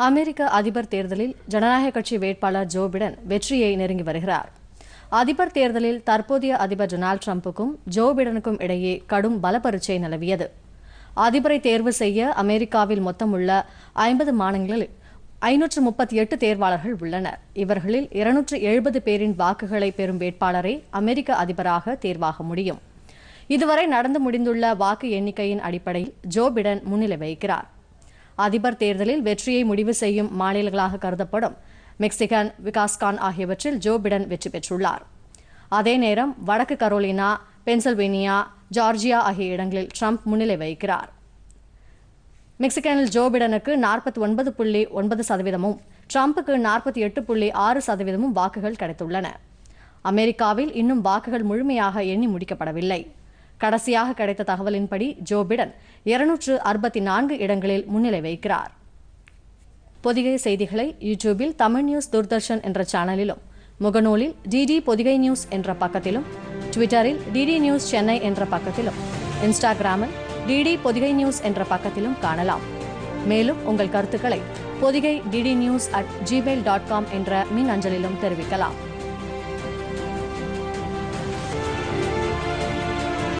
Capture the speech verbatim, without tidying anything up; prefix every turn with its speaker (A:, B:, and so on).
A: அமெரிக்க அதிபர் தேர்தலில் ஜனநாயக கட்சி வேட்பாளர் ஜோ பிடன் வெற்றியை நெருங்கி வருகிறார். அதிபர் தேர்தலில் தற்போதைய அதிபர் டொனால்டு டிரம்புக்கும் ஜோ பிடனுக்கும் இடையே கடும் பலப்பரீட்சை நிலவியது. அதிபரை தேர்வு செய்ய அமெரிக்காவில் மொத்தம் உள்ள ஐம்பது மாநிலங்களில் ஐநூற்று முப்பத்தி எட்டு தேர்வாளர்கள் உள்ளனர். இவர்களில் இருநூற்று எழுபது பேரின் வாக்குகளை பெறும் வேட்பாளரை அமெரிக்க அதிபராக தேர்வாக முடியும். இதுவரை நடந்து முடிந்துள்ள வாக்கு எண்ணிக்கையின் அடிப்படையில் ஜோ பிடன் முன்னிலை வகிக்கிறார். அதிபர் தேர்தலில் வெற்றியை முடிவு செய்யும் மாநிலங்களாக கருதப்படும் மெக்சிகன், விகாஸ்கான் ஆகியவற்றில் ஜோ பிடன் வெற்றி பெற்றுள்ளார். அதே நேரம் வடக்கு கரோலினா, பென்சில்வேனியா, ஜார்ஜியா ஆகிய இடங்களில் ட்ரம்ப் முன்னிலை வகிக்கிறார். மெக்சிகனில் ஜோ பிடனுக்கு நாற்பத்தி ஒன்பது புள்ளி ஒன்பது சதவீதமும் ட்ரம்புக்கு நாற்பத்தி எட்டு புள்ளி ஆறு சதவீதமும் வாக்குகள் கிடைத்துள்ளன. அமெரிக்காவில் இன்னும் வாக்குகள் முழுமையாக எண்ணி முடிக்கப்படவில்லை. கடைசியாக கிடைத்த தகவலின்படி ஜோ பிடன் இருநூற்று அறுபத்தி நான்கு இடங்களில் முன்னிலை வகிக்கிறார். பொதிகை செய்திகளை யூடியூபில் தமிழ் நியூஸ் தூர்தர்ஷன் என்ற சேனலிலும், முகநூலில் டிடி பொதிகை நியூஸ் என்ற பக்கத்திலும், ட்விட்டரில் டிடி நியூஸ் சென்னை என்ற பக்கத்திலும், இன்ஸ்டாகிராமில் டிடி பொதிகை நியூஸ் என்ற பக்கத்திலும் காணலாம். மேலும் உங்கள் கருத்துக்களை Podhigai DD news at Gmail dot com என்ற மின் அஞ்சலிலும் தெரிவிக்கலாம்.